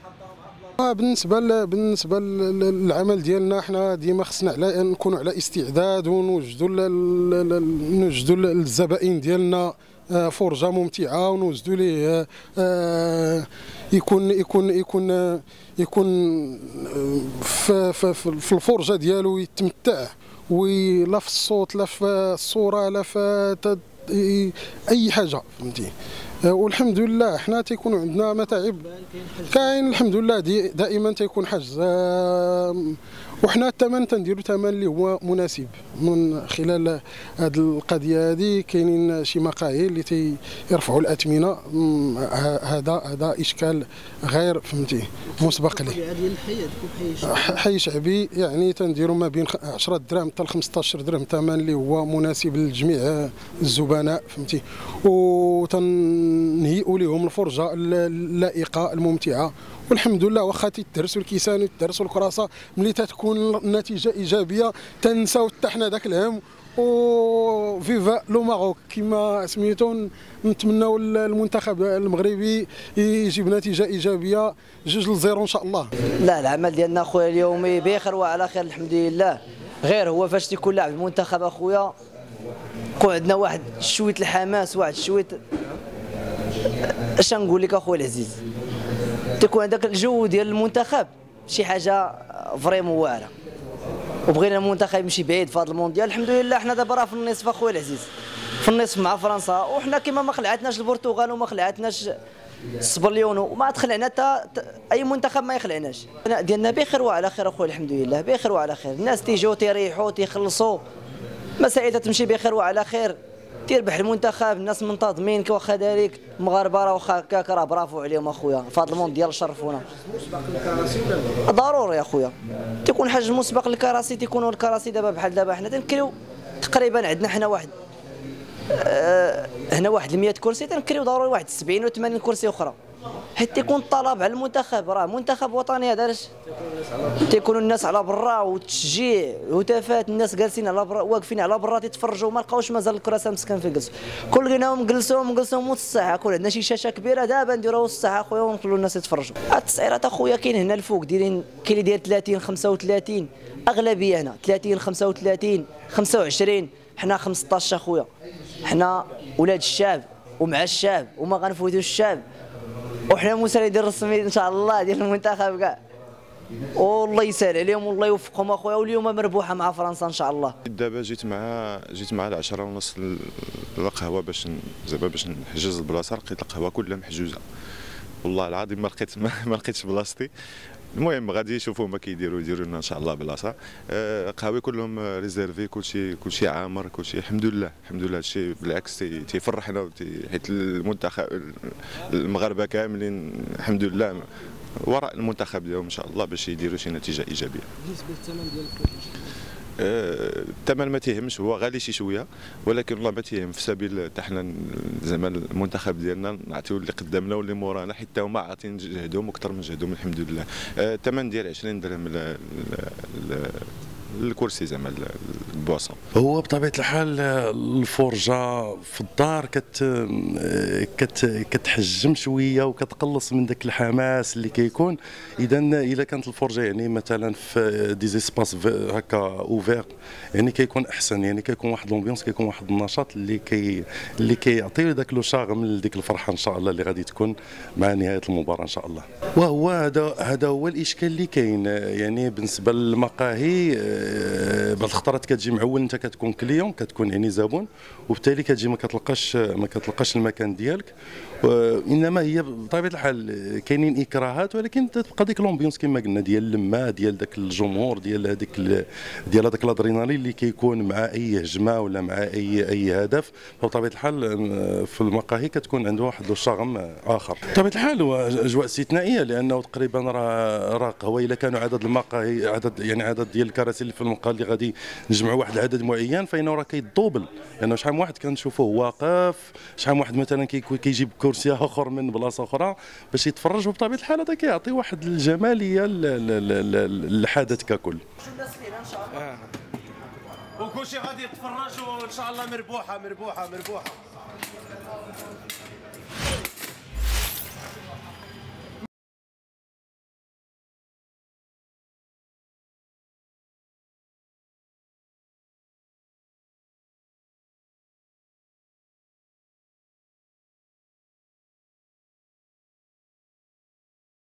بالنسبه للعمل ديالنا حنا ديما خصنا نكونوا على استعداد ونوجدوا للزبائن ديالنا فرجه ممتعه، ونوجدوا ليه يكون في الفرجه ديالو يتمتع، ولا في الصوت لا في الصوره لا في اي حاجه، فهمتي. والحمد لله حنا تيكونوا عندنا متاعب كاين الحمد لله دائما تيكون حجز، وحنا الثمن تنديروا ثمن اللي هو مناسب. من خلال هذه القضيه هذه كاينين شي مقاهي اللي تيرفعوا الاثمنه، هذا اشكال غير فهمتي مسبق ليه. حي شعبي يعني تنديروا ما بين 10 دراهم حتى ل 15 درهم ثمن اللي هو مناسب لجميع الزبناء، فهمتي. وتنهيئوا لهم الفرجه اللائقه الممتعه، والحمد لله واخا تيدرسوا الكيسان ويدرسوا الكراسه، ملي تتكون النتيجه ايجابيه تنساو حتى حنا داك الهم، وفيفا لو ماروك كما سميتو. نتمناو المنتخب المغربي يجيب نتيجه ايجابيه 2-0 ان شاء الله. لا العمل ديالنا اخويا اليومي بخير وعلى خير الحمد لله. غير هو فاش تيكون لاعب المنتخب اخويا يكون عندنا واحد شويه الحماس، واحد شويه اش نقول لك اخويا العزيز، تيكون عندك الجو ديال المنتخب شي حاجه فريمون واعره، وبغينا المنتخب يمشي بعيد في هذا المونديال. الحمد لله حنا دابا راه في النصف اخويا العزيز، في النصف مع فرنسا، وحنا كما ما خلعتناش البرتغال وما خلعتناش سبليون وما تخلعنا حتى اي منتخب ما يخلعناش. ديالنا بخير وعلى خير اخويا الحمد لله بخير وعلى خير. الناس تيجوا تيريحوا تيخلصوا، مسائل تمشي بخير وعلى خير، تيربح المنتخب، الناس منتظمين واخا ذلك. المغاربه راه واخا هكاك راه برافو عليهم اخويا، في هذا المونديال شرفونا. ضروري اخويا تيكون حاجه مسبق للكراسي، تيكونوا الكراسي دابا بحال دابا حنا تنكريو تقريبا عندنا حنا واحد هنا واحد 100 كرسي، تنكريو ضروري واحد 70 و 80 كرسي اخرى، حيت تيكون الطلب على المنتخب. راه منتخب وطني هذا، علاش تيكونوا الناس على برا والتشجيع هتافات، الناس جالسين على برا واقفين على برا تيتفرجوا، ما لقاوش مازال الكراسي مسكن في جلسوا، كل لقيناهم جلسوا نص ساعه. كون عندنا شي شاشه كبيره دابا نديروها نص ساعه اخويا ونخلوا الناس يتفرجوا. التسعيرات اخويا كاين هنا الفوق دايرين، كاين اللي داير 30 35، اغلبيه هنا 30 35 25، حنا 15 اخويا. حنا ولاد الشعب ومع الشعب وما غنفوتوش الشعب، وحنا مساندين الرسمي ان شاء الله ديال المنتخب كاع، والله يسهل عليهم والله يوفقهم اخويا. واليوم مربوحه مع فرنسا ان شاء الله. دابا جيت مع 10:30 القهوه باش زعما باش نحجز البلاصه، لقيت القهوه كلها محجوزه، والله العظيم ما لقيتش بلاصتي. المهم غادي يشوفوا ما كيديروا لنا ان شاء الله بلاصه. قهاوي كلهم ريزيرفي، كلشي عامر، كلشي الحمد لله هادشي بالعكس تيفرحنا، حيت المنتخب المغاربه كاملين الحمد لله وراء المنتخب ديالهم ان شاء الله باش يديروا شي نتيجه ايجابيه. بالنسبه للثمن ديال الثمن ما تيهمش، هو غالي شي شويه، ولكن والله ما تيهم في سبيل حتى حنا زعما المنتخب ديالنا نعطيو اللي قدامنا واللي مورانا، حتى هما عاطين جهدهم واكثر من جهدهم الحمد لله. الثمن ديال 20 درهم الكرسي زعما البواسون. هو بطبيعه الحال الفرجه في الدار كتحجم شويه وكتقلص من داك الحماس اللي كيكون. اذا كانت الفرجه يعني مثلا في دي زيسباس هكا اوفير يعني كيكون احسن، يعني كيكون واحد لومبيونس، كيكون واحد النشاط اللي كيعطي داك لو شارم لديك الفرحه ان شاء الله اللي غادي تكون مع نهايه المباراه ان شاء الله. وهو هذا هو الاشكال اللي كاين يعني بالنسبه للمقاهي. بعض الخطرات كتجي معول انت كتكون كليون، كتكون يعني زبون، وبالتالي كتجي ما كتلقاش المكان ديالك. انما هي بطبيعه الحال كاينين اكراهات، ولكن تبقى ديك لومبيونس كما قلنا ديال اللمه ديال داك الجمهور ديال هذاك الادرينالين اللي كيكون مع اي هجمه ولا مع اي هدف. بطبيعه الحال في المقاهي كتكون عنده واحد الشغم اخر. بطبيعه الحال هو اجواء استثنائيه، لانه تقريبا راه قهوه الا كانوا عدد المقاهي عدد ديال الكراسي اللي في المقهى اللي غادي نجمعوا واحد العدد معين، فانه راه كيدوبل، لانه شحال من واحد كنشوفوه واقف، شحال من واحد مثلا كيجيب كرسي اخر من بلاصه اخرى باش يتفرج، وبطبيعه الحال هذا كيعطي واحد الجماليه للحدث ككل. وكلشي غادي يتفرج وان شاء الله مربوحه.